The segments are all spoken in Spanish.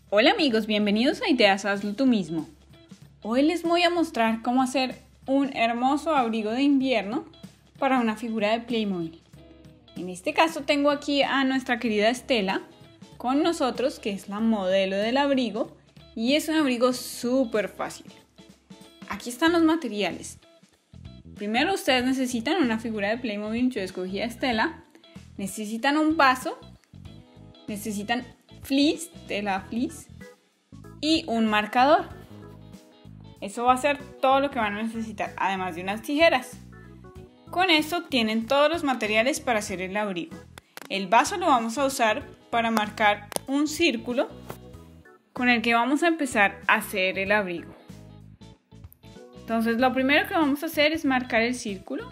Hola amigos, bienvenidos a Ideas Hazlo Tú Mismo. Hoy les voy a mostrar cómo hacer un hermoso abrigo de invierno para una figura de Playmobil. En este caso tengo aquí a nuestra querida Estela con nosotros, que es la modelo del abrigo, y es un abrigo súper fácil. Aquí están los materiales. Primero ustedes necesitan una figura de Playmobil, yo escogí a Estela. Necesitan un vaso, necesitan fleece, tela fleece y un marcador. Eso va a ser todo lo que van a necesitar, además de unas tijeras. Con esto tienen todos los materiales para hacer el abrigo. El vaso lo vamos a usar para marcar un círculo con el que vamos a empezar a hacer el abrigo. Entonces lo primero que vamos a hacer es marcar el círculo.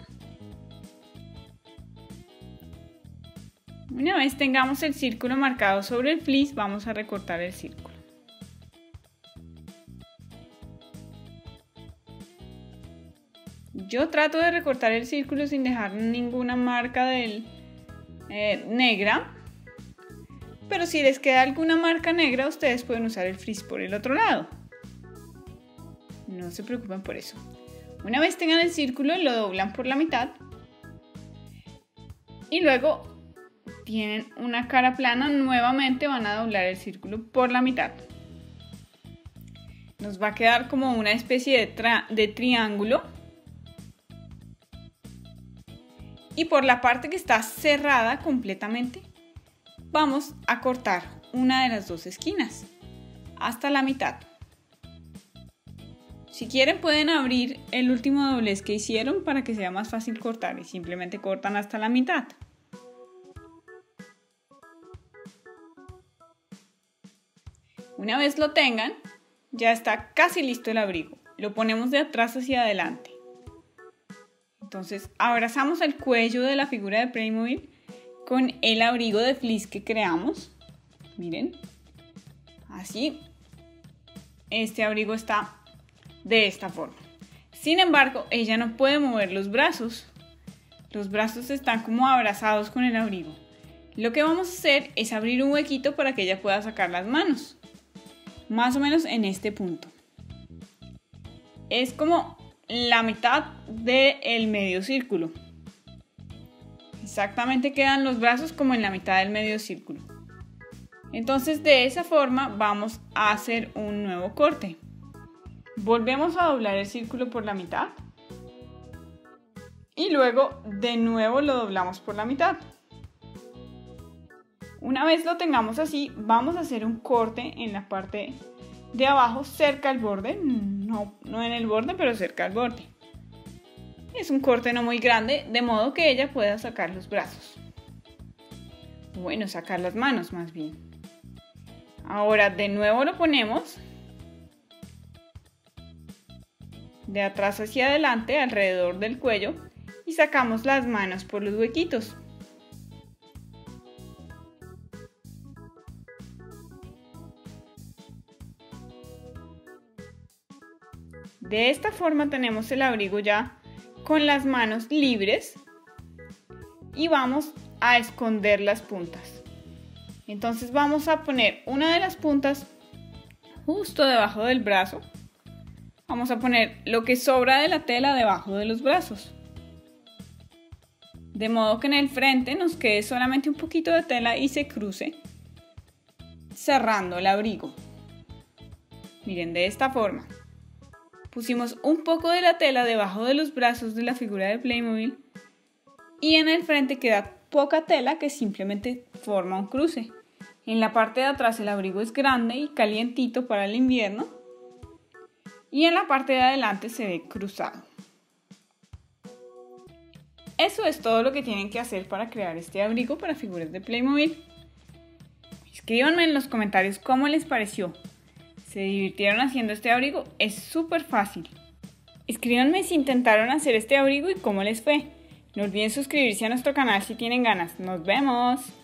Una vez tengamos el círculo marcado sobre el fleece, vamos a recortar el círculo. Yo trato de recortar el círculo sin dejar ninguna marca negra, pero si les queda alguna marca negra, ustedes pueden usar el fleece por el otro lado. No se preocupen por eso. Una vez tengan el círculo, lo doblan por la mitad y luego tienen una cara plana, nuevamente van a doblar el círculo por la mitad. Nos va a quedar como una especie de triángulo. Y por la parte que está cerrada completamente, vamos a cortar una de las dos esquinas hasta la mitad. Si quieren pueden abrir el último doblez que hicieron para que sea más fácil cortar y simplemente cortan hasta la mitad. Una vez lo tengan, ya está casi listo el abrigo. Lo ponemos de atrás hacia adelante. Entonces abrazamos el cuello de la figura de Playmobil con el abrigo de fleece que creamos. Miren, así este abrigo está de esta forma. Sin embargo, ella no puede mover los brazos. Los brazos están como abrazados con el abrigo. Lo que vamos a hacer es abrir un huequito para que ella pueda sacar las manos. Más o menos en este punto. Es como la mitad del medio círculo. Exactamente quedan los brazos como en la mitad del medio círculo. Entonces de esa forma vamos a hacer un nuevo corte. Volvemos a doblar el círculo por la mitad. Y luego de nuevo lo doblamos por la mitad. Una vez lo tengamos así, vamos a hacer un corte en la parte de abajo cerca al borde, no en el borde, pero cerca al borde. Es un corte no muy grande, de modo que ella pueda sacar los brazos. Bueno, sacar las manos más bien. Ahora de nuevo lo ponemos de atrás hacia adelante alrededor del cuello y sacamos las manos por los huequitos. De esta forma tenemos el abrigo ya con las manos libres y vamos a esconder las puntas. Entonces vamos a poner una de las puntas justo debajo del brazo. Vamos a poner lo que sobra de la tela debajo de los brazos. De modo que en el frente nos quede solamente un poquito de tela y se cruce cerrando el abrigo. Miren, de esta forma. Pusimos un poco de la tela debajo de los brazos de la figura de Playmobil y en el frente queda poca tela que simplemente forma un cruce. En la parte de atrás el abrigo es grande y calientito para el invierno y en la parte de adelante se ve cruzado. Eso es todo lo que tienen que hacer para crear este abrigo para figuras de Playmobil. Escríbanme en los comentarios cómo les pareció. ¿Se divirtieron haciendo este abrigo? Es súper fácil. Escríbanme si intentaron hacer este abrigo y cómo les fue. No olviden suscribirse a nuestro canal si tienen ganas. ¡Nos vemos!